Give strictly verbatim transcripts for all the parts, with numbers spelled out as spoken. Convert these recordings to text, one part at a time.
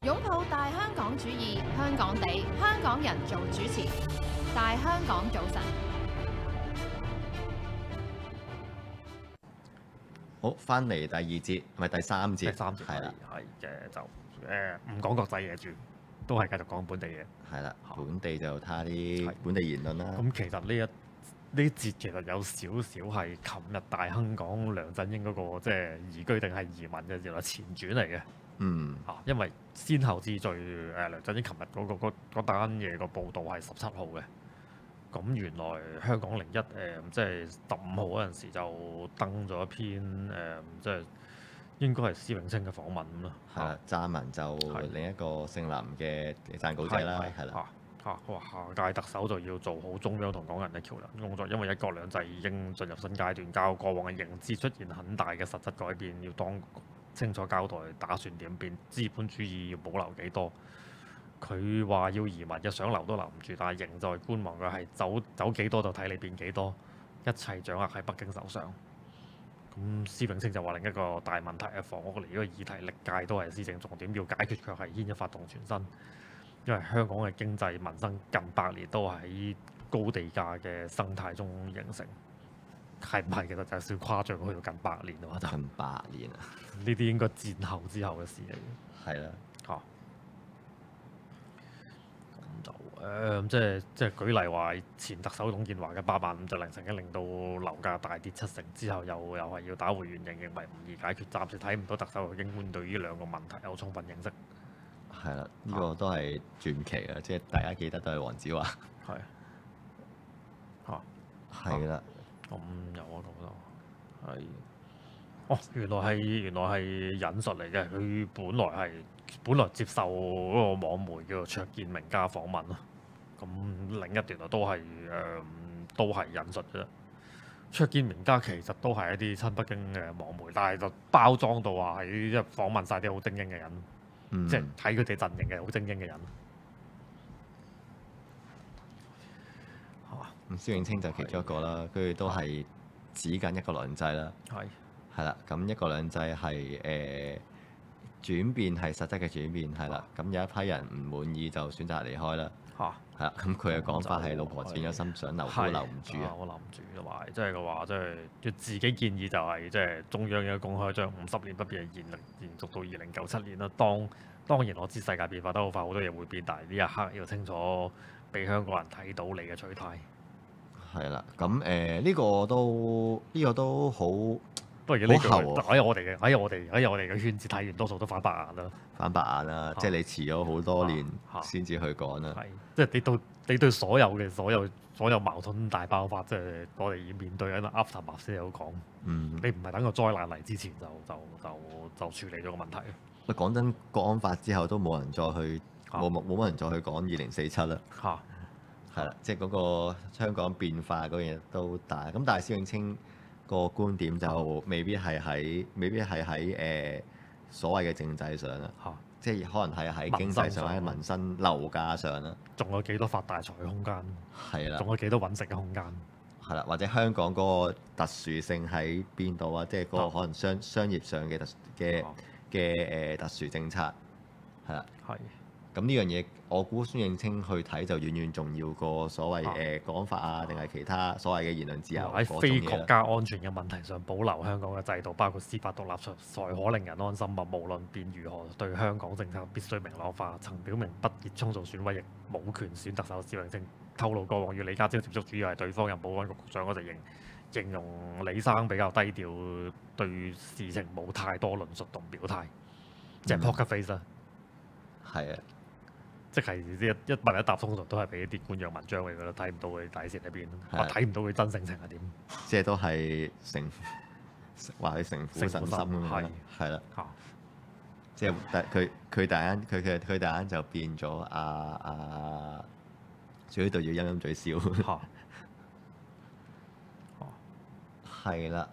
擁抱大香港主義，香港地，香港人做主持，大香港早晨。 好，翻嚟第二節，唔係第三節， 第三節係啦， 係嘅就誒唔講國際嘢住，都係繼續講本地嘢。 係啦，本地就睇下啲係本地言論啦。 咁其實呢一呢節其實有少少係琴日大香港梁振英嗰、個即係移居定係移民嘅原來前傳嚟嘅嗯， 嚇，因為先後之序誒梁振英琴日嗰個嗰嗰單嘢個報導係十七號嘅。咁原來香港零一誒即係十五號嗰陣時就登咗一篇誒、呃、即係應該係施永青嘅訪問咁咯。 係啦，撰文就係另一個姓林嘅撰稿者啦，係啦， 嚇嚇，佢話下屆特首就要做好中央同港人嘅橋梁工作，因為一國兩制已經進入新階段，較過往嘅認知出現很大嘅實質改變，要當局清楚交代打算點變，資本主義要保留幾多。佢話要移民嘅想留都留唔住，但係仍在觀望嘅係走走幾多就睇你變幾多，一切掌握喺北京手上。咁施永青就話另一個大問題係房屋嚟，呢個議題歷屆都係施政重點，要解決卻係牽一發動全身。因為香港嘅經濟民生近百年都係喺高地價嘅生態中形成，係唔係其實就係少誇張，去到近百年嘅話就近百年啊， 呢啲應該戰後之後嘅事嚟嘅。 係啦， 嚇、咁就誒、呃即係即係舉例話，前特首董建華嘅八萬五就零曾經令到樓價大跌七成，之後又又係要打回原形，認為唔易解決。暫時睇唔到特首應該對呢兩個問題有充分認識。 係啦，呢個都係傳奇啊！即係大家記得都係黃子華， 係嚇。 係啦， 咁有啊，咁就係哦，原來係原來係引述嚟嘅。佢本來係本來接受嗰個網媒叫做卓見名家訪問咯。咁另一段啊都係誒、呃、都係引述嘅啫。卓見名家其實都係一啲親北京嘅網媒，但係就包裝到話係即係訪問晒啲好精英嘅人， 嗯， 即係睇佢哋陣營嘅好精英嘅人。 咁施永青就其中一個啦，佢哋都係指緊一國兩制啦， 係係啦，咁一國兩制係誒、呃、轉變係實質嘅轉變，係啦，咁有一批人唔滿意就選擇離開啦， 嚇。 係啦，咁佢嘅講法係老婆變咗心，想留都留唔住啊， 我留唔住同埋即係嘅話，即係佢自己建議就係即係中央應該公開將五十年不變嘅延延續到二零九七年啦。當當然我知世界變化得好快，好多嘢會變，但係呢一刻要清楚俾香港人睇到你嘅取態。 係啦，咁誒呢個都呢、個都好不過呢句好後啊喺我哋嘅喺我哋喺我哋嘅圈子睇完，多數都反白眼啦。 反白眼啦，即係你遲咗好多年啊先至去講啦， 係即係你對你對所有嘅所有所有矛盾大爆發，即係我哋要面對緊 aftermath 先有講。 嗯， 你唔係等個災難嚟之前就就就就處理咗個問題。 喂講真，國安法之後都冇人再去啊冇冇冇乜人再去講二零四七啦。 嚇係啦，即係嗰個香港變化嗰樣嘢都大，咁但係施永青個觀點就未必係喺，未必係喺誒所謂嘅政制上啦， 嚇， 即係可能係喺經濟上、喺民生上民生樓價上啦， 仲有幾多發大財嘅空間？ 係啦仲，有幾多揾食嘅空間？ 係啦，或者香港嗰個特殊性喺邊度啊？即係嗰啊個可能商商業上嘅特嘅啊嘅誒特殊政策，係啦。 係咁呢樣嘢，我估施永青去睇就遠遠重要過所謂啊誒國安法啊，定係其他所謂嘅言論自由喺嗰種非國嘢啦。 家安全嘅問題上保留香港嘅制度，包括司法獨立，才可令人安心啊！無論變如何，對香港政策必須明朗化。曾表明不熱衷做選委，亦冇權選特首。施永青透露過往與李家超接觸，主要係對方任保安局局長嗰陣形形容李生比較低調，對事情冇太多論述同表態，即係嗯 poker face 啦。 係啊， 即係一一問一答，通常都係俾一啲官樣文章嚟㗎啦，睇唔到佢底線喺邊， 係啊我睇唔到佢真性情係點。 即係都係城話佢城府神心咁樣係啦，係啦， 嚇即係但佢佢突然間佢佢佢突然間就變咗啊啊，最呢度要陰陰嘴笑， 嚇係啦，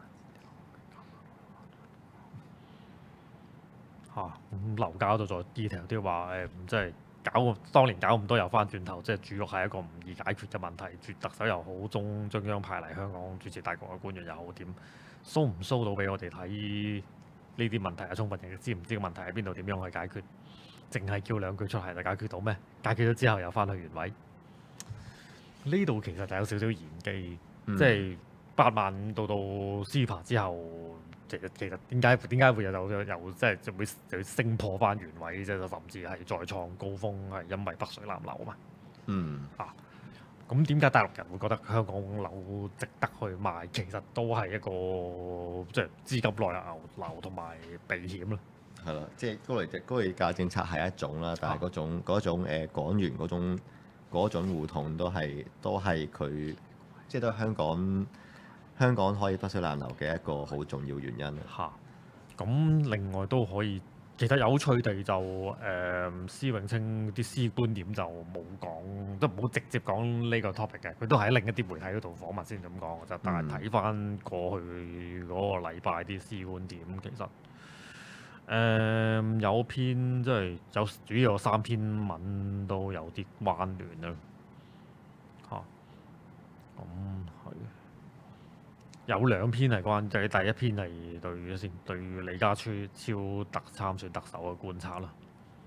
嚇咁樓價嗰度再 detail 啲話誒，即係搞咁當年搞咁多又翻轉頭，即係住屋係一個唔易解決嘅問題。住特首又好，中中央派嚟香港主持大局嘅官員又好，點騷唔騷到俾我哋睇呢啲問題嘅充分認識，知唔知個問題喺邊度，點樣去解決？ 淨係叫兩句出嚟就解決到咩？解決咗之後又翻去原位。呢度其實就有少少玄機， 嗯、 即係八萬五到到 Super 之後，其實其實點解點解會有有有即係就會就會升破翻原位，即係甚至係再創高峰，係因為北水南流啊嘛。 嗯啊，咁點解大陸人會覺得香港樓值得去買？其實都係一個即係資金內流流同埋避險咯。 係啦，即係高利高利價政策係一種啦，但係嗰種嗰、啊、種誒港元嗰種嗰種互通都係都係佢即係都係香港香港可以北水南流嘅一個好重要原因啦。 嚇、啊，咁另外都可以，其實有趣地就誒、呃、施永青啲施觀點就冇講，都唔好直接講呢個 topic 嘅，佢都喺另一啲媒體嗰度訪問先咁講嘅啫。但係睇翻過去嗰個禮拜啲施觀點，其實。誒、嗯、有篇即係有主要有三篇文都有啲關聯啦，嚇咁係有兩篇係關，就係第一篇係對先對李家超超特參選特首嘅觀察啦。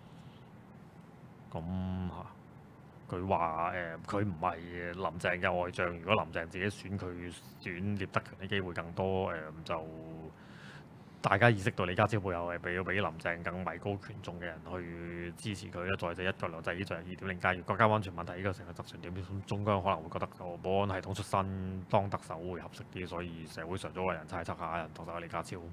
咁嚇佢話誒佢唔係林鄭嘅外將，如果林鄭自己選佢選聶德權嘅機會更多，誒、嗯、就。大家意識到李家超背後係俾要比林鄭更位高權重嘅人去支持佢咧，再者一國兩制呢就係二點零階段國家安全問題呢個成個特權點，中央可能會覺得個保安系統出身當特首會合適啲，所以社會上都有人猜測下人特首李家超。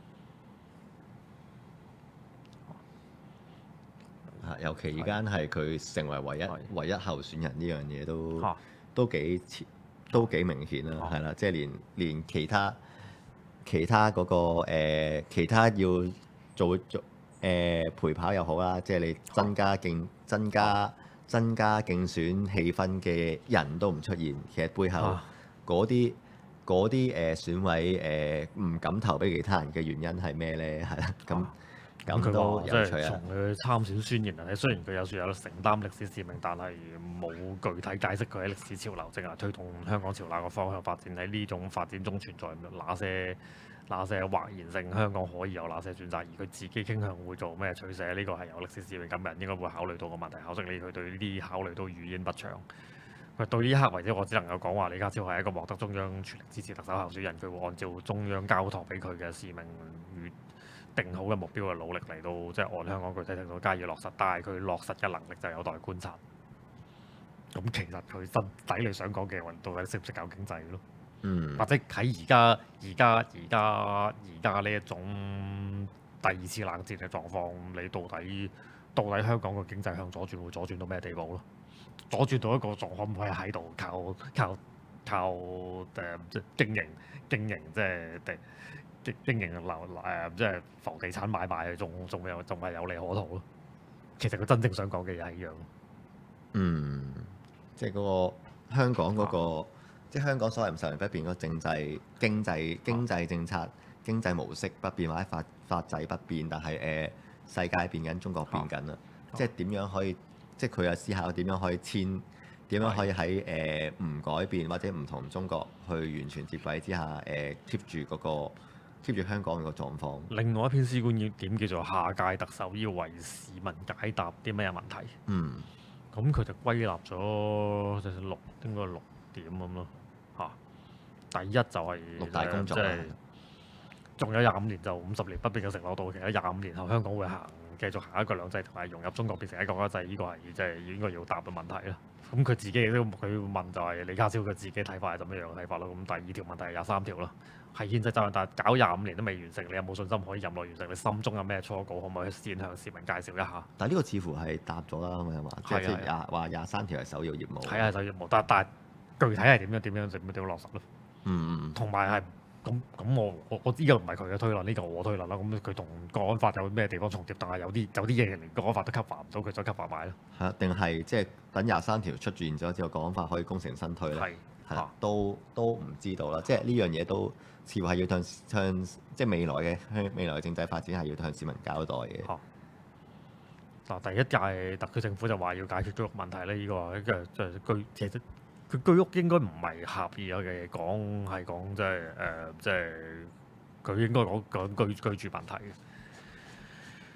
啊，尤其而家係佢成為唯一唯一候選人呢樣嘢都、啊、都幾都幾明顯啦，係啦、啊，即係連連其他。其他嗰、那個、呃、其他要做做誒、呃、陪跑又好啦，即係你增加競增加增加競選氣氛嘅人都唔出現，其實背後嗰啲嗰啲誒選委誒唔、呃、敢投俾其他人嘅原因係咩咧？係啦，咁咁佢都話有趣啊！ 從佢參選宣言嚟睇，雖然佢有説有承擔歷史使命，但係冇具體解釋佢喺歷史潮流，淨係推動香港朝哪個方向發展。喺呢種發展中存在哪些哪些或然性，香港可以有哪些選擇，而佢自己傾向會做咩取捨？呢個係有歷史使命感嘅人應該會考慮到個問題。可惜你佢對呢啲考慮都語焉不詳。佢到呢一刻為止，我只能夠講話李家超係一個獲得中央全力支持特首候選人，佢會按照中央交託俾佢嘅使命與定好嘅目標嘅努力嚟到，即係按香港具體程度加以落實，但係佢落實嘅能力就有待觀察。咁其實佢真底你想講嘅，到底識唔識搞經濟咯？嗯，或者喺而家而家而家而家呢一種第二次冷戰嘅狀況，你到底到底香港個經濟向左轉會左轉到咩地步咯？左轉到一個仲可唔可以喺度靠靠靠誒即係經營經營即係地。經營流誒即係房地產買賣，仲仲有仲係有利可圖咯。其實佢真正想講嘅嘢係一樣。 嗯，即係嗰個香港嗰、那個，啊、即係香港所謂唔十年不變嗰個政制、經濟、經濟政策、啊、經濟模式不變或者法法制不變，但係誒、呃、世界變緊，中國變緊啦。啊、即係點樣可以？即係佢有思考點樣可以遷？點樣可以喺誒唔改變或者唔同中國去完全接軌之下誒 keep 住嗰個？keep 住香港個狀況。另外一篇施觀點叫做下屆特首要為市民解答啲咩問題。嗯，咁佢就歸納咗就六應該六點咁咯嚇。第一就係六大工作，即係仲有廿五年就五十年不變嘅承諾到期，廿五年後香港會行繼續行一國兩制同埋融入中國變成一國一制，呢個係即係應該要答嘅問題啦。咁佢自己亦都佢問就係李家超佢自己睇法係點樣嘅睇法咯。咁第二條問題係廿三條啦。係憲制責任，但係搞廿五年都未完成，你有冇信心可以任內完成？你心中有咩初稿，可唔可以先向市民介紹一下？但係呢個似乎係答咗啦，咁樣話，即係廿話廿三條係首要業務。係啊，首要業務，但係但係具體係點樣點樣點樣點樣落實咯？嗯嗯同埋係咁咁，我我我呢個唔係佢嘅推論，呢個我推論啦。咁佢同國安法有咩地方重疊？但係有啲有啲嘢連國安法都 cover 唔到，佢再 cover 埋咯。係啊，定係即係等廿三條出現咗之後，國安法可以功成身退咧？係係啦，都都唔知道啦。即係呢樣嘢都。似乎係要向向即係未來嘅向未來嘅政制發展係要向市民交代嘅。嗱、啊，第一屆特區政府就話要解決居屋問題咧，呢、這個即係即係居其實佢居屋應該唔係狹義嘅講，係講即係誒即係佢應該講講居居住問題嘅。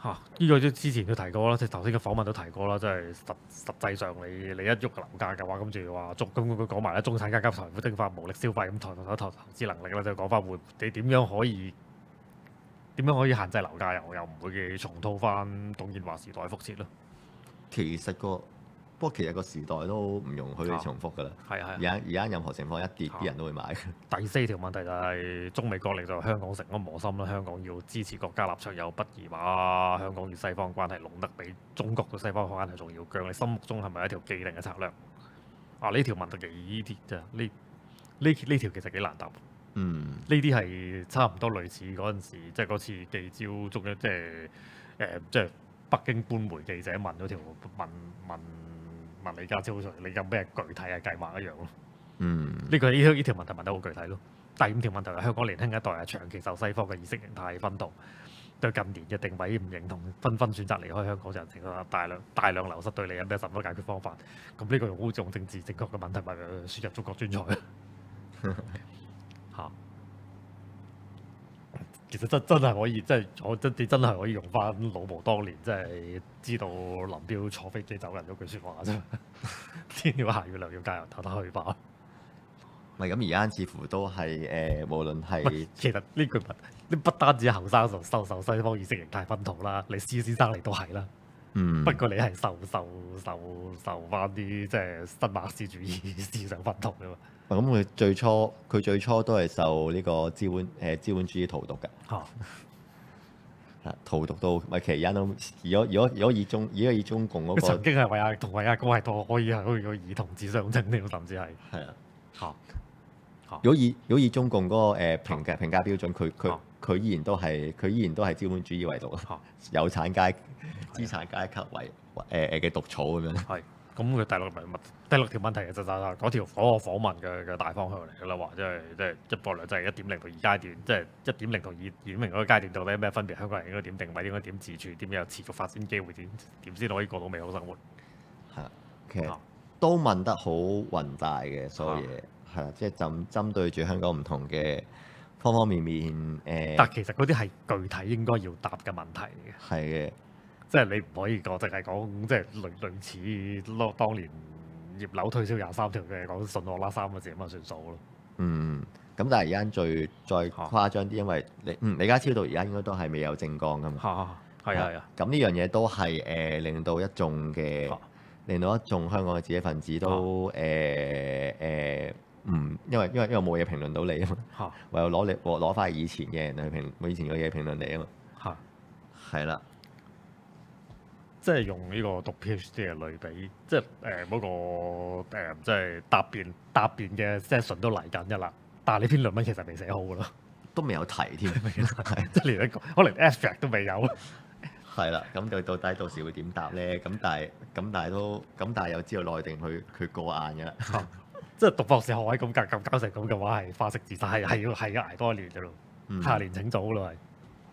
嚇，呢個都之前都提過啦，即係頭先嘅訪問都提過啦，即係實實際上你你一喐樓價嘅話，咁就話中咁佢講埋啦，中產階級財富蒸發、無力消費咁投投投投資能力啦，就講翻會你點樣可以點樣可以限制樓價又又唔會嘅重蹈翻董建華時代覆轍咯。 其實個不過其實個時代都唔容許你重複㗎啦。 係啊係啊而家而家任何情況一跌，啲、 啊人都會買。 第四條問題就係中美角力就香港成咗磨心啦，香港要支持國家立場有不宜話香港與西方關係弄得比中國同西方關係仲要僵，你心目中係咪一條既定嘅策略？啊呢條問題幾啲啫，呢呢呢條其實幾難答。 嗯， 呢啲係差唔多類似嗰陣時，即係嗰次記招中央，即係誒、呃，即係北京官媒記者問嗰條問問問李家超，你有咩具體嘅計劃一樣咯？ 嗯， 呢個呢呢條問題問得好具體咯。第五條問題係香港年輕一代係長期受西方嘅意識形態薰陶，對近年嘅定位唔認同，紛紛選擇離開香港，人情大量大量流失，對你有咩什麼解決方法？咁呢個好用政治正確嘅問題咪輸入中國專才嚇。其實真真係可以，即係我真你真係可以用翻老毛當年，即係知道林彪坐飛機走人嗰句説話啫。天要下雨娘要加油，投得去吧。 唔係咁而家似乎都係誒、呃，無論係其實呢句問，你不單止後生受受受西方意識形態薰陶啦，你施先生你都係啦。 嗯， 不過你係受受受受翻啲即係新馬克思主義思想薰陶㗎嘛。 咁佢最初佢最初都係受呢個資本誒、呃、資本主義荼毒嘅。 嚇係荼毒到咪其實而家都，如果如果如果以中如果以中共嗰、那個， 佢曾經係為阿同為阿哥係多可以係可以可以以同志相稱添，甚至係係啊。 嚇。 如果以如果以中共嗰、那個誒、呃、評價評價標準，佢佢啊佢依然都係佢依然都係資本主義為獨嚇有產階資產階級為誒誒嘅毒草咁樣。 係。咁佢第六問第六條問題其實就係嗰條嗰個訪問嘅嘅大方向嚟㗎啦，話即係即係一國兩制一點零到二階段，即係一點零同二點零嗰個階段到底有咩分別？香港人應該點定位？應該點自處？點有持續發展機會？點點先可以過到美好生活？ 係啊，其實啊都問得好宏大嘅所有嘢，係啦、啊，即係針針對住香港唔同嘅方方面面誒。呃、 但其實嗰啲係具體應該要答嘅問題嚟嘅。 係嘅。 即係你唔可以講，淨係講即係類類似咯，當年葉劉推銷廿三條嘅講信我啦三個字咁啊算數咯。 嗯，咁但係而家最再誇張啲，因為李嗯李家超到而家應該都係未有政綱噶嘛。 嚇係啊係啊。 咁呢樣嘢都係誒、呃、令到一眾嘅、啊、令到一眾香港嘅知識分子都誒誒唔，因為因為因為冇嘢評論到你啊嘛。嚇、啊。唯有攞你攞翻以前嘅人去評，以前嘅嘢評論你啊嘛。嚇。係啦。 即係用呢個讀 PhD 嘅類比，即係誒嗰個、呃、即係答辯答辯嘅 session 都嚟緊一啦。但係你篇論文其實未寫好㗎咯， 都未有提添， 即係連一個可能 abstract 都未有。 係啦，咁就到底到時會點答咧？咁但係咁但係都咁但係又知道內定佢佢過硬㗎啦。 即係讀博士學位咁格咁搞成咁嘅話，係花式自殺，係係要係要捱多一年㗎咯。嗯、下年請早咯係。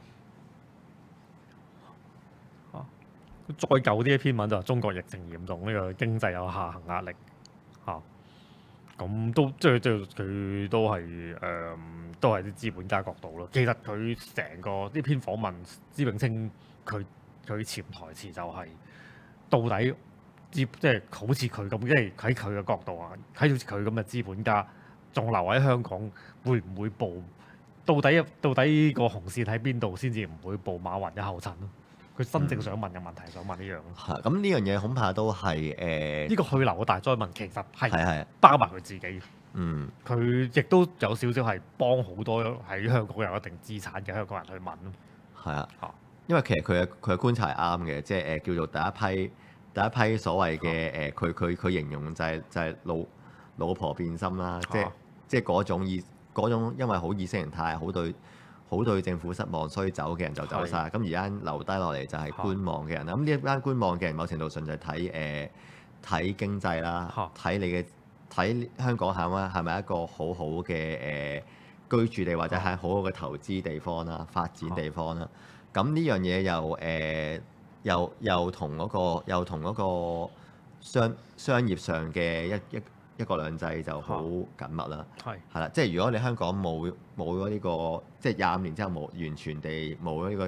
再舊啲嘅篇文就係中國疫情嚴重，呢、這個經濟有下行壓力嚇，咁、啊、都即係即係佢都係誒、呃，都係啲資本家角度咯。其實佢成個呢篇訪問，施永青佢佢潛台詞就係、是、到底資即係好似佢咁，即係喺佢嘅角度啊，睇好似佢咁嘅資本家仲留喺香港，會唔會步？到底到底個紅線喺邊度先至唔會步馬雲嘅後塵咯？佢真正想問嘅問題，嗯、想問呢樣咯。係咁呢樣嘢恐怕都係誒。呢、 呃、個去留嘅大災問其實係係係包埋佢自己。 嗯。佢亦都有少少係幫好多喺香港有一定資產嘅香港人去問咯。 係啊。嚇。因為其實佢嘅佢嘅觀察係啱嘅，即係誒叫做第一批第一批所謂嘅誒，佢佢佢形容就係、是、就係、是、老老婆變心啦，啊、即係即係嗰種意嗰種因為好意識形態好對。好對政府失望，所以走嘅人就走晒。咁而家留低落嚟就係觀望嘅人啦。咁呢一班觀望嘅人，某程度上就係睇誒睇經濟啦，睇你嘅睇香港係咪係咪一個好好嘅誒、呃、居住地，或者係好好嘅投資地方啦、發展地方啦。咁呢樣嘢又誒、呃、又又同嗰、嗰個又同嗰個商商業上嘅一一。一國兩制就好緊密啦，係係啦，即係如果你香港冇冇咗呢個，即係廿五年之後冇完全地冇咗呢個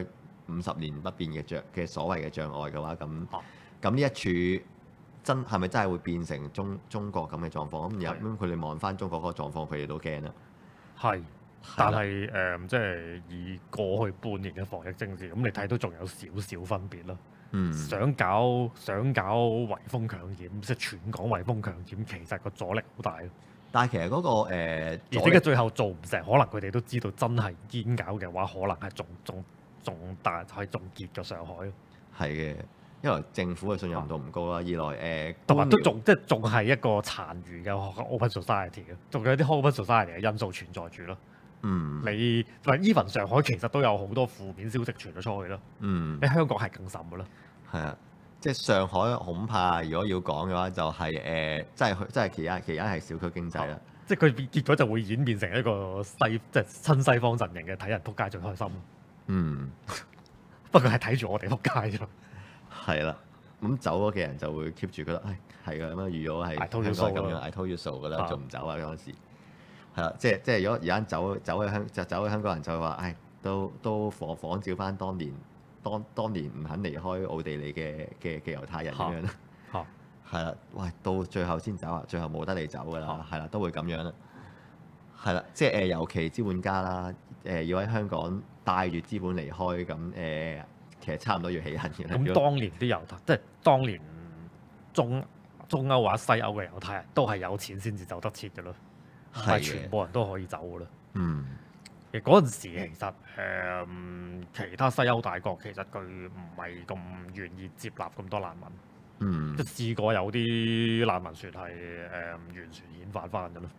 五十年不變嘅障嘅所謂嘅障礙嘅話，咁啊咁呢一處真係咪真係會變成中中國咁嘅狀況？咁係咁佢哋望翻中國嗰個狀況，佢哋都驚啦。 係，但係誒、呃，即係以過去半年嘅防疫政治，咁你睇到仲有少少分別咯。 嗯， 想搞想搞圍封強檢，即係全港圍封強檢，其實個阻力好大咯。 但係其實嗰、個誒， 而阻力且嘅最後做唔成，可能佢哋都知道真係堅搞嘅話，可能係仲仲仲大係仲結咗上海咯。 係嘅，一來政府嘅信任度唔高啦，二來誒， 同埋都官僚仲即係仲係一個殘餘嘅 open society 嘅，仲有啲 open society 嘅因素存在住咯。 嗯你嗱 even 上海其實都有好多負面消息傳咗出去咯。 嗯你香港係更甚嘅咯。 係啊，即係上海恐怕如果要講嘅話，就係、誒，即係即係其他其他係小區經濟啦。 即係佢結果就會演變成一個西即係親西方陣營嘅，睇人撲街最開心。 嗯， 不過係睇住我哋撲街啫。 係啦。咁走咗嘅人就會 keep 住覺得，唉，係㗎，咁樣預咗係 I told you 香港係咁 so 樣，I told you so 㗎啦， 啊仲唔走啊嗰陣時？係啦，即係即係如果而家走走去香就走去香港人就會話，唉，都都仿仿照翻當年當當年唔肯離開奧地利嘅嘅嘅猶太人咁樣啦。 嚇係啦，喂，到最後先走啊，最後冇得你走㗎啦， 啊係啦，都會咁樣啦。係啦，即係誒，尤其資本家啦，誒要喺香港帶住資本離開，咁誒其實差唔多要起行嘅啦。 咁如果當年啲猶太，即係當年中中歐或者西歐嘅猶太人都係有錢先至走得切嘅咯，唔係係嘅全部人都可以走嘅咯。 嗯其實嗰陣時其實誒、嗯其他西歐大國其實佢唔係咁願意接納咁多難民， 嗯即係試過有啲難民船係誒、嗯完全遣返翻嘅咯。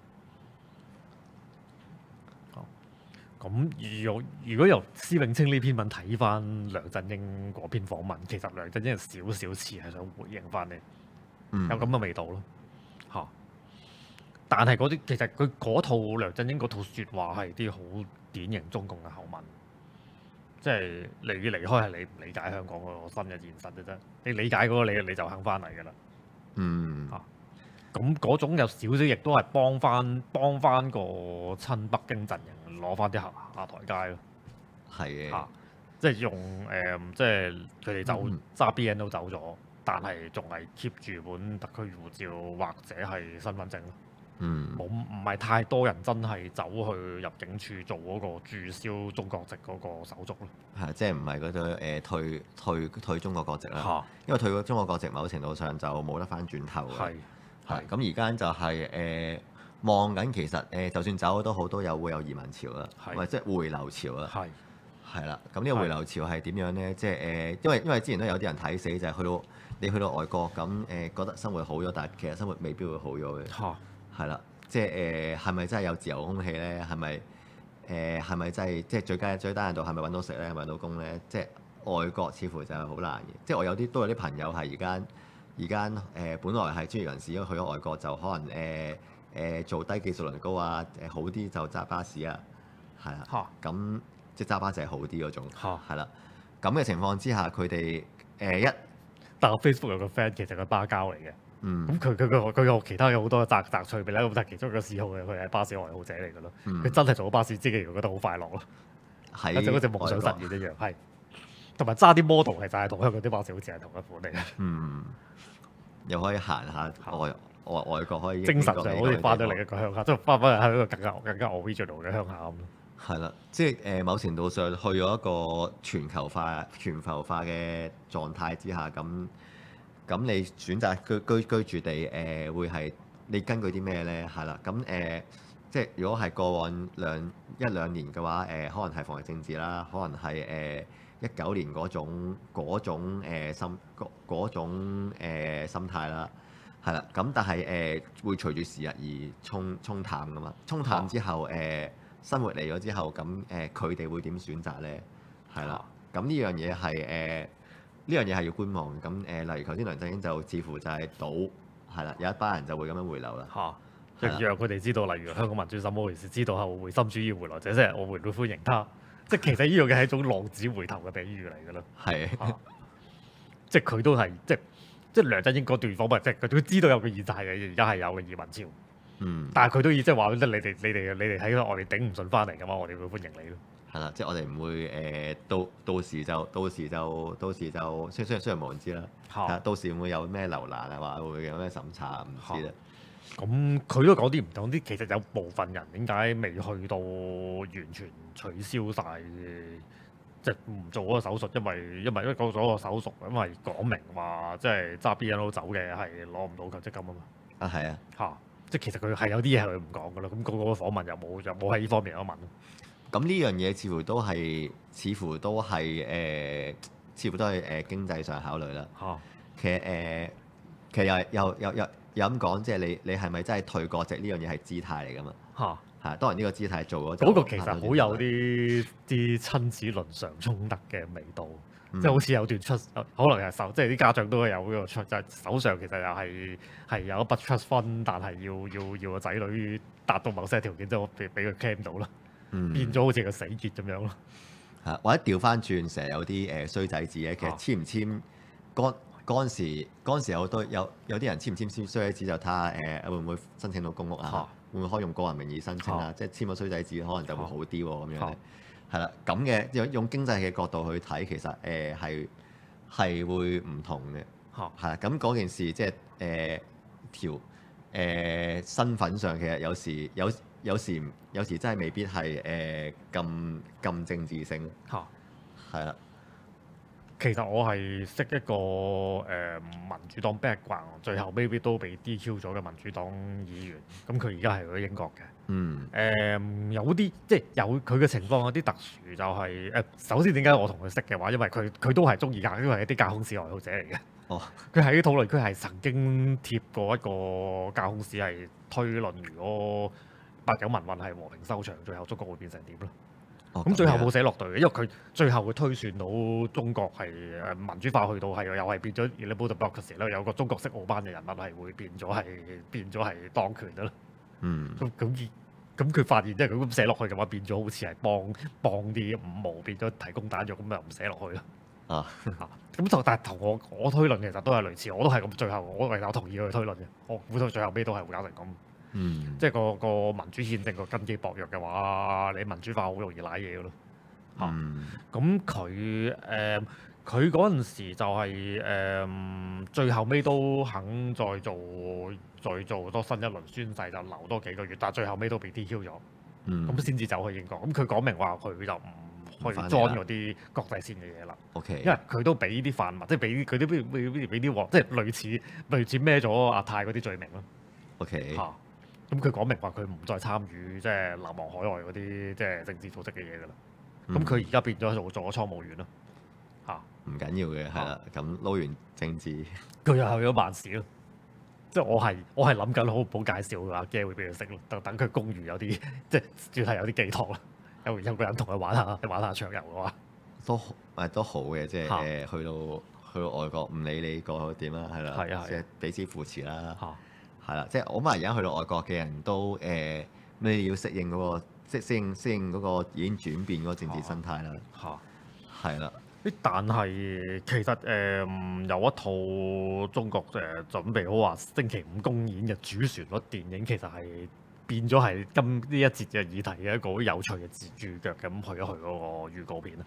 哦咁如果如果由施永青呢篇文睇翻梁振英嗰篇訪問，其實梁振英有少少似係想回應翻你， 嗯有咁嘅味道咯嚇。但係嗰啲其實佢嗰套梁振英嗰套説話係啲好典型中共嘅口吻，即係你離開係你唔理解香港嗰個新嘅現實嘅啫。你理解嗰個你你就肯翻嚟㗎啦。 嗯啊咁嗰種有少少亦都係幫翻幫翻個親北京陣營攞翻啲下下台階咯。 係嘅嚇、即係用誒、嗯即係佢哋走嗯揸 B N 都走咗，但係仲係 keep 住本特區護照或者係身份證咯。 嗯冇唔係太多人真係走去入境處做嗰個註銷中國籍嗰個手續咯。 係即係唔係嗰種誒退退退中國國籍啦？ 嚇因為退咗中國國籍，某程度上就冇得翻轉頭嘅。 係係咁而家就係誒望緊，其實誒、呃、就算走咗都好，都有會有移民潮啦， 係或者即係回流潮啦。 係係啦，咁呢個回流潮係點樣咧？即係誒、呃，因為因為之前都有啲人睇死，就係、去到你去到外國咁誒、呃，覺得生活好咗，但係其實生活未必會好咗嘅。 嚇係啦，即係誒係咪真係有自由空氣咧？係咪誒係咪真係即係最低最低限度係咪揾到食咧？係咪揾到工咧？即係外國似乎就係好難嘅。即係我有啲都有啲朋友係而家而家誒，本來係專業人士，因為去咗外國就可能誒誒、呃呃、做低技術輪高啊，誒好啲就揸巴士啊，係啦。 嚇咁即係揸巴士係好啲嗰種， 嚇係啦。咁嘅情況之下，佢哋誒一但係我 Facebook 有個 friend 其實係巴膠嚟嘅。 嗯咁佢佢佢佢有其他有好多雜雜趣味咧，咁但係其中一個嗜好嘅佢係巴士愛好者嚟嘅咯。 嗯佢真係做咗巴士司機，佢覺得好快樂咯， 喺好似好似夢想實外國現一樣，係。同埋揸啲 model 其實係同香港啲巴士好似係同一款嚟嘅， 嗯，又可以行下外外外國可以精神上好似翻咗嚟另一個鄉下，即係翻返去喺一個更加更加 original 嘅鄉下咁咯。 係啦，即係誒、呃、某程度上去咗一個全球化、全球化嘅狀態之下，咁咁你選擇居居居住地誒、呃、會係你根據啲咩咧？係啦，咁誒、呃、即係如果係過往兩一兩年嘅話，誒、呃、可能係防疫政治啦，可能係誒一九年嗰種嗰種、呃、心嗰嗰種、呃、心態啦。係啦，咁但係誒、呃、會隨住時日而沖沖淡噶嘛，沖淡之後誒、呃、生活嚟咗之後，咁誒佢哋會點選擇咧？係啦，咁呢樣嘢係誒呢樣嘢係要觀望。咁誒、呃、例如頭先梁振英就似乎就係賭，係啦，有一班人就會咁樣回流啦。 嚇！即係啦係讓佢哋知道，例如香港民主什麼回事，知道後回心主義回來者，即係我會唔會歡迎他？即係其實呢樣嘢係一種浪子回頭嘅比喻嚟㗎啦。 係嚇即係佢都係即係即係梁振英嗰段訪問，即係佢都知道有個現實係而家係有嘅移民潮， 嗯但係佢都要即係話即係你哋你哋你哋喺外邊頂唔順翻嚟嘅話，我哋會歡迎你咯。 係啦，即係我哋唔會誒、呃、到到時就到時就到時就雖雖雖然冇人知啦，係嚇啊到時會唔會有咩留難啊？話會唔會有咩審查唔知啦。 咁佢都講啲唔同啲，其實有部分人點解未去到完全取消晒，即係唔做嗰個手術，因為因為因為做咗個手術，因為講明話即係揸 B N O 走嘅係攞唔到強積金啊嘛。 啊係啊， 嚇！即係其實佢係有啲嘢佢唔講噶啦，咁、嗰個個訪問又冇又冇喺呢方面有問。 咁呢樣嘢似乎都係似乎都係誒、呃，似乎都係誒、呃、經濟上考慮啦。 嚇！ 其實誒、呃，其實又又又又又咁講，即係你你係咪真係退國籍呢樣嘢係姿態嚟㗎嘛？ 嚇！ 係啊，當然呢個姿態做咗嗰個其實好有啲啲親子倫常衝突嘅味道， 嗯、 即係好似有段出，可能係手，即係啲家長都有呢個出，就係、手上其實又係係有一筆 trust fund，但係要要要個仔女達到某些條件之後，俾俾佢 claim 到啦， 嗯、 變咗好似個死結咁樣咯。 係或者調翻轉，成日有啲誒衰仔紙咧，其實簽唔簽嗰嗰陣時嗰陣時有好多有有啲人簽唔簽簽衰仔紙就睇下誒會唔會申請到公屋啊？ 啊會唔會可以用個人名義申請啊？ 啊即係簽咗衰仔紙可能就會好啲喎咁樣啊咧。係啦，咁嘅用用經濟嘅角度去睇，其實誒係係會唔同嘅。 嚇係啦，咁嗰件事即係誒、呃、條誒、呃、身份上，其實有時有有時有時真係未必係誒咁咁政治性。 嚇！ 係啦， 其實我係識一個誒、呃、民主黨 background，最後 maybe 都被 D Q 咗嘅民主黨議員，咁佢而家係去英國嘅。 嗯誒、呃、有啲即係有佢嘅情況有啲特殊，就係、是、誒、呃、首先點解我同佢識嘅話，因為佢佢都係中意架，因為係一啲架空史愛好者嚟嘅。 哦， 佢喺討論區係曾經貼過一個架空史係推論，如果八九民運係和平收場，最後中國會變成點咯？ 哦咁最後樣冇寫落隊嘅，因為佢最後會推算到中國係誒民主化去到係又係變咗 illiberal democracy 啦，有個中國式奧班嘅人物係會變咗係變咗係當權嘅啦。 嗯咁咁咁佢發現即係佢咁寫落去嘅話，變咗好似係幫幫啲五毛變咗提供彈藥，咁就唔寫落去啦。 啊嚇咁就但係同我我推論其實都係類似，我都係咁最後我其實我同意佢推論嘅，我估到最後尾都係會搞成咁。 嗯， 即係個個民主憲政個根基薄弱嘅話，你民主化好容易賴嘢嘅咯。嚇、 嗯咁佢誒佢嗰陣時就係、是、誒、呃、最後尾都肯再做再做多新一輪宣誓，就留多幾個月，但係最後尾都被 D Q 咗， 嗯咁先至走去英國。咁佢講明話佢就唔去唔返嚟啦 join 嗰啲國際線嘅嘢啦。 ，OK， 因為佢都俾啲泛民，即係俾佢都俾俾俾啲鑊，即係類似類似孭咗阿泰嗰啲罪名咯。 OK， 嚇咁佢講明話佢唔再參與即係流亡海外嗰啲即係政治組織嘅嘢㗎啦。咁佢而家變咗做做咗倉務員咯。嚇唔緊要嘅，係啦，咁撈完政治， 佢又去咗萬事咯。即係我係我係諗緊好唔好介紹阿 Gary 會俾佢識咯，等等佢公餘有啲即係主要係有啲寄託啦。有有個人同佢玩下玩下桌遊嘅話， 都誒都好嘅，即係嚇誒去到去到外國，唔理你過去點啦，係啦， 係啊係啊即係彼此扶持啦。 嚇係啦，即係我諗而家去到外國嘅人都誒咩、要適應嗰、個適適應適應嗰個已經轉變嗰個政治生態啦。 嚇。 係啦， 誒，但係其實誒、呃有一套中國誒、呃、準備好話星期五公演嘅主旋律電影，其實係變咗係今呢一節嘅議題嘅一個好有趣嘅自注腳咁去一去嗰個預告片啦。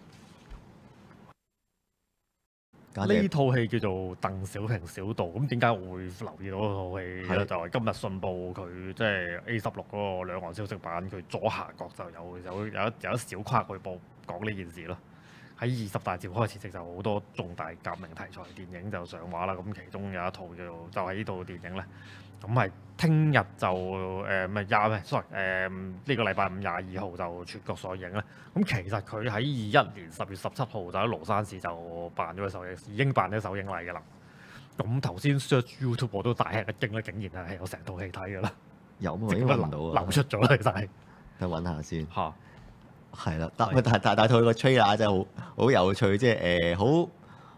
簡直呢套戲叫做《鄧小平小道》，咁點解我會留意到嗰套戲咧？ 係就係今日信報佢即係 A 十六嗰個兩岸消息版，佢左下角就有有有一有一小框去報講呢件事咯。喺二十大召開前夕就好多重大革命題材電影就上畫啦，咁其中有一套叫做就係呢套電影咧，咁係聽日就誒唔係廿咩？sorry 誒呢個禮拜五廿二號就全國上映咧。咁其實佢喺二一年十月十七號就喺廬山市就辦咗個首映，已經辦咗首映禮㗎啦。咁頭先 search YouTube 我都大吃一驚咧，竟然係有成套戲睇㗎啦， 有冇已即刻流經揾唔到啊？ 流出咗啦，其實係等揾下先。 嚇係啦，但係但但但佢個 trailer 真係好好有趣，即係誒好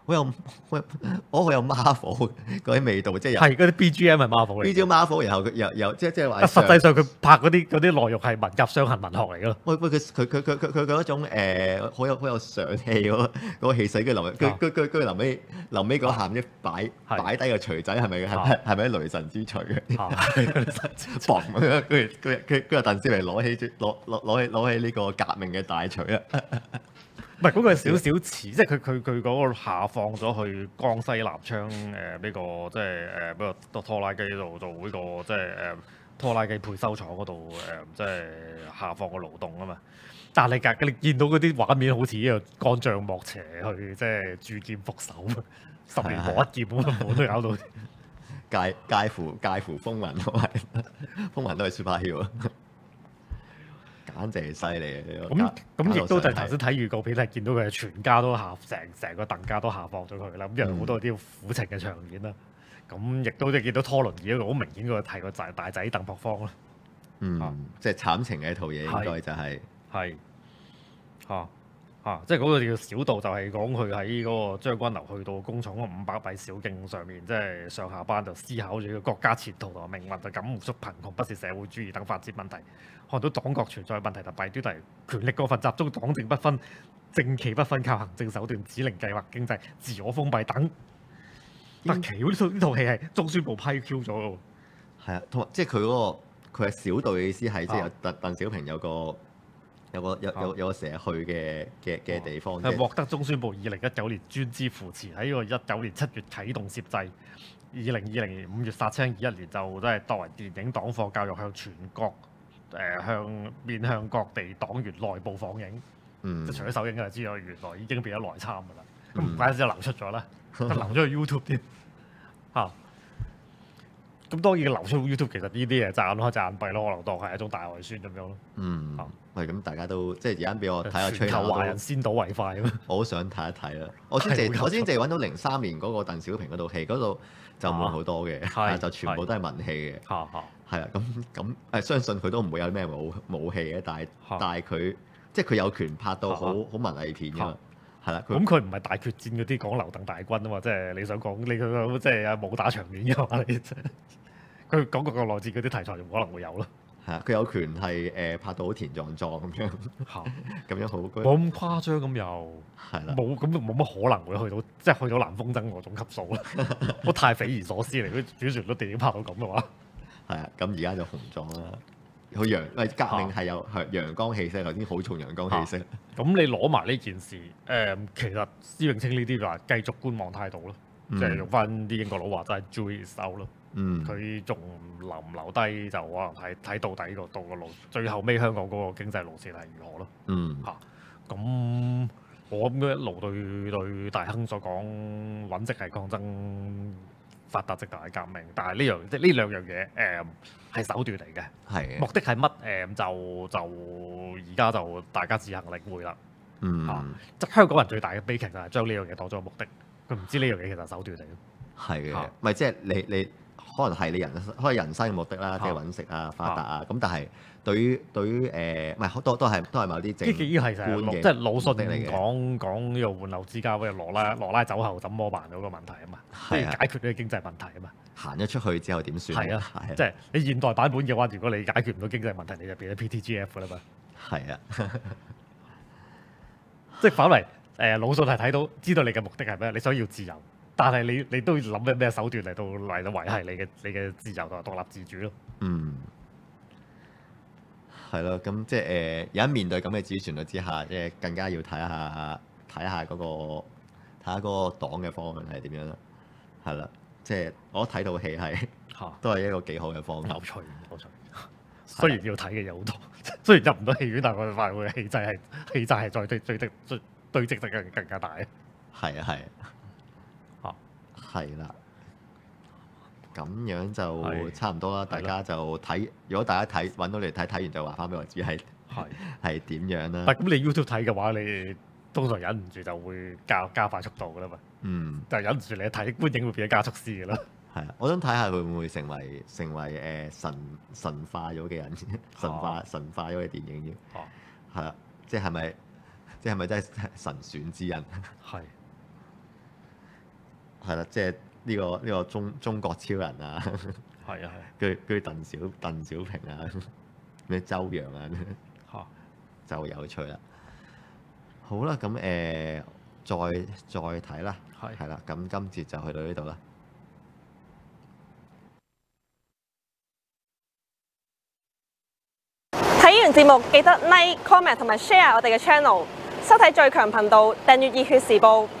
好有好有我好有 Marvel 嗰啲味道，即係係嗰啲 B G M 係 Marvel 嚟嘅。 B G M Marvel，然後佢又又即即係話。 但實際上佢拍嗰啲嗰啲內容係文革傷痕文學嚟㗎咯。 喂喂，佢佢佢佢佢佢嗰種誒好有好有上氣嗰個嗰個氣勢，跟住臨佢佢佢佢臨尾臨尾嗰下一擺擺低個錘仔係咪係咪係咪雷神之錘嘅？嘣咁樣，跟住跟住跟住鄧小平攞起攞攞攞起攞起呢個革命嘅大錘啊！ 唔係嗰個係少少似，即係佢佢佢嗰個下放咗去江西南昌誒呢個即係誒嗰個拖拉機度做呢個即係誒拖拉機配修廠嗰度誒即係下放個勞動啊嘛。但係隔你見到嗰啲畫面好似呢個幹將莫邪去即係鑄劍復仇，十年磨一劍咁啊，我都搞到介介乎介乎風雲同埋風雲都係 superhero 啊！簡直係犀利啊！ 咁咁亦都就係頭先睇預告片係見到佢係全家都下成成個鄧家都下放咗佢啦，咁因為好多啲苦情嘅場面啦。咁亦都即係見到拖輪椅嗰個好明顯嗰個係個大大仔鄧樸方啦。 嗯， 啊、 即係慘情嘅一套嘢，應該就係係嚇嚇，即係嗰個叫小道，就係講佢喺嗰個將軍樓去到工廠嗰五百米小徑上面，即係上下班就思考住個國家前途同埋命運，就感悟出貧窮不是社會主義等發展問題。看到黨國存在問題同弊端，例如權力過分集中、黨政不分、政企不分、靠行政手段指令計劃經濟、自我封閉等。特奇呢套呢套戲係中宣部批 Q 咗嘅喎。 係啊，同埋即係佢嗰個佢係小道嘅意思係即係有鄧鄧小平有個有個有有有個成日去嘅嘅嘅地方。 係獲得中宣部二零一九年專資扶持，喺個一九年七月啟動攝製，二零二零年五月殺青，二一年就即係作為電影黨課教育向全國。誒、呃、向面向各地黨員內部放映， 嗯、 即係除咗首映就知道原來已經變咗內參㗎啦。咁唔怪之就流出咗啦，都流咗去 YouTube 添嚇。咁、啊、當然流出 YouTube 其實呢啲嘢隻眼開隻眼閉咯，可能當係一種大外宣咁樣咯。 嗯， 啊喂，咁大家都即係而家俾我睇下吹全球華人先睹為快咁。 我好想睇一睇啦。我先淨我先淨係揾到零三年嗰個鄧小平嗰套戲，嗰度就冇好多嘅，啊、就全部都係文戲嘅。 嚇嚇。 係啊，咁咁誒，相信佢都唔會有咩武武戲嘅，但係但係佢即係佢有權拍到好好文藝片㗎嘛，係啦。咁佢唔係大決戰嗰啲講劉鄧大軍啊嘛，即係你想講你佢即係武打場面嘅話，你佢講個國內戰嗰啲題材就可能會有咯。 係啊，佢有權係誒拍到好田壯壯咁樣，咁樣好冇咁誇張咁又係啦， 冇咁冇乜可能會去到即係去到南風箏嗰種級數啦，我太匪夷所思嚟。如果主旋律電影拍到咁嘅話。 係啊，咁而家就紅咗啦。好陽，喂，革命係有係陽光氣息，頭先好重陽光氣息。 咁、啊、你攞埋呢件事，誒、嗯，其實施永青呢啲就係繼續觀望態度咯，即係、嗯、用翻啲英國佬話齋 Jury is out 咯。佢仲留唔留低就可能睇睇到底個到個路，最後尾香港嗰個經濟路線係如何咯。 嗯。 嚇、啊，咁我咁一路對對大亨所講，揾職係抗爭。發達即大革命，但係呢樣即係呢兩樣嘢誒係手段嚟嘅，係的目的係乜誒就就而家就大家自行領會啦。嗯，啊，即係香港人最大嘅悲劇就係將呢樣嘢當咗目的，佢唔知呢樣嘢其實手段嚟嘅。係嘅， 唔係即係你你可能係你人可能人生嘅目的啦，即係揾食啊、發達啊。咁但係對於對於誒唔係都都係都係某啲政觀嘅， 即係魯迅嚟嘅。講講呢個換樓之家，嗰個羅拉羅拉走後怎麼辦嗰個問題啊嘛，即係解決呢個經濟問題啊嘛。 行咗出去之後點算？ 係啊，即係你現代版本嘅話，如果你解決唔到經濟問題，你就變咗 P T G F 啦嘛。 係啊， 即係反為誒魯迅係睇到知道你嘅目的係咩，你想要自由。但係你你都要諗緊咩手段嚟到嚟到維係你嘅你嘅自由同埋獨立自主咯。 嗯，係咯，咁即係誒而家面對咁嘅主旋律之下，即係更加要睇下睇下嗰個睇下嗰個黨嘅方向係點樣啦。係啦，即係我睇套戲係都係一個幾好嘅方向。 有趣，有趣。雖然要睇嘅嘢好多，雖然入唔到戲院，但係我哋發現佢嘅氣質係氣質係再堆堆積堆堆積得更更加大。 係啊係。係啦，咁樣就差唔多啦。大家就睇，如果大家睇揾到你睇，睇完就話翻俾我知係係係點樣啦。 但咁你 YouTube 睇嘅話，你通常忍唔住就會加加快速度噶啦嘛。嗯，就忍唔住你睇觀影會變咗加速師噶啦。係啊，我想睇下佢會唔會成為成為誒、呃、神神化咗嘅人，神化、啊、神化咗嘅電影嘅。哦，係啊，即係咪即係咪真係神選之人？係。 係啦，即係呢個呢、呢個中中國超人啊， 係啊跟住跟住鄧小鄧小平啊，咩周揚啊， 係嚇。 就有趣啦。好啦，咁誒、呃、再再睇啦， 係係啦，咁今節就去到呢度啦。 睇完節目記得 like、comment 同埋 share 我哋嘅 channel，收睇最強頻道，訂閱熱血時報。